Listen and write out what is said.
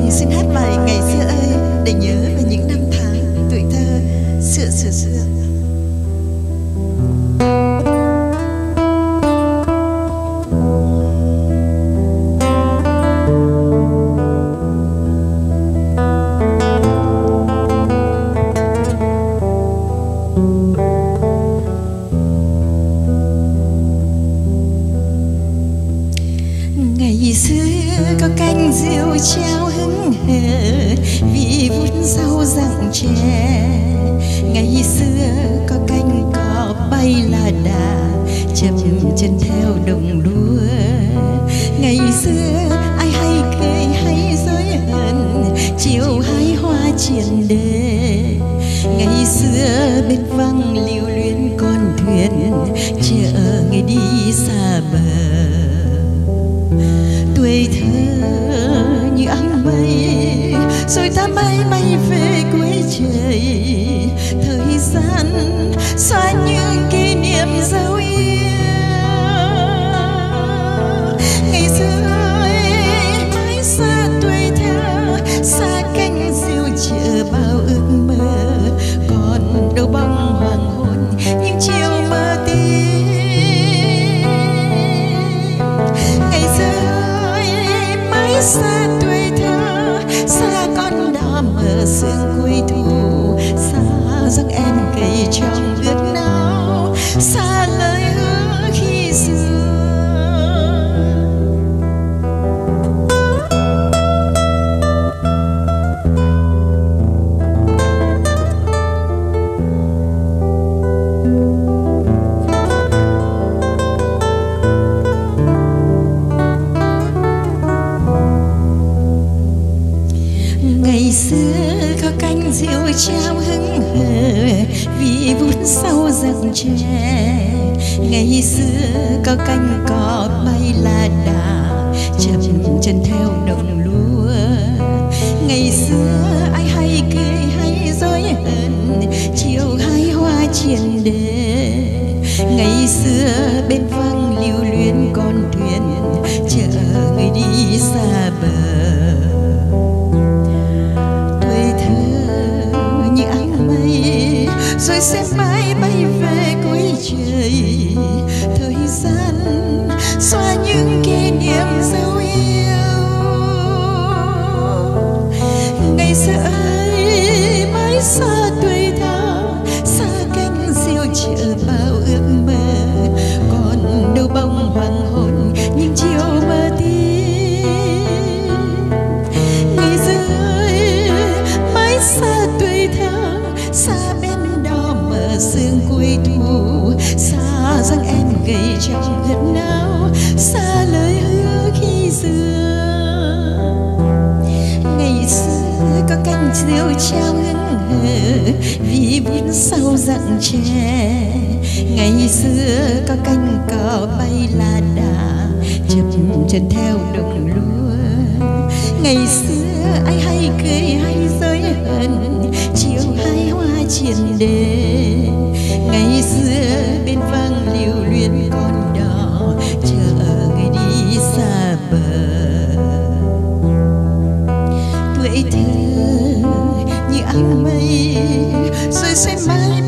xin hát bài Ngày xưa ơi để nhớ về những năm tháng tuổi thơ xưa. Ngày xưa có canh diều treo hững hờ vì vút rau rặng chè. Ngày xưa có canh cỏ bay là đà chậm chân theo đồng lúa. Ngày xưa ai hay cười hay dối hờn chiều hái hoa triền đề. Ngày xưa bên văng lưu luyến con thuyền chờ ngày đi xa bờ. Tuổi thơ như áng mây rồi ta bay bay về cuối trời. Thời gian xóa những kỷ niệm dấu yêu. Ngày xưa mãi xa tuổi thơ, xa cánh diều chờ bao ước mơ. Còn đâu bóng hoàng hôn những chiều mơ tím. Ngày xưa xa tuổi thơ, xa con đò mở sương cuối thu, xa giấc em cày trong ướt nao, xa lời hứa khi xưa. Ngày xưa có canh diều treo hững hờ vì vút sau rặng chè. Ngày xưa có canh cỏ bay là đà chậm chân theo đồng lúa. Ngày xưa ai hay cười hay dối hờn chiều hái hoa triền đề. Ngày xưa bên văng lưu luyến con thuyền chờ người đi xa bờ. Rồi sẽ mãi bay về cuối trời. Thời gian xóa những kỷ niệm dấu yêu. Ngày xưa ấy mãi xa tuổi thơ, xa cánh diều chờ bao ước mơ. Còn đâu bóng hoàng hôn những chiều mơ tím. Ngày xưa ấy mãi xa tuổi thơ, xa sương cuối thu, xa dáng em gầy trong ướt nao, xa lời hứa khi xưa. Ngày xưa có canh diều treo hững hờ vì vút sau rặng chè. Ngày xưa có canh cỏ bay là đà chậm chân theo đồng lúa. Ngày xưa ai hay cười hay dối hờn chiều hái hoa triền đề. Ngày xưa bên văng lưu luyến con đò chờ người đi xa bờ. Tuổi thơ như áng mây rồi sẽ mãi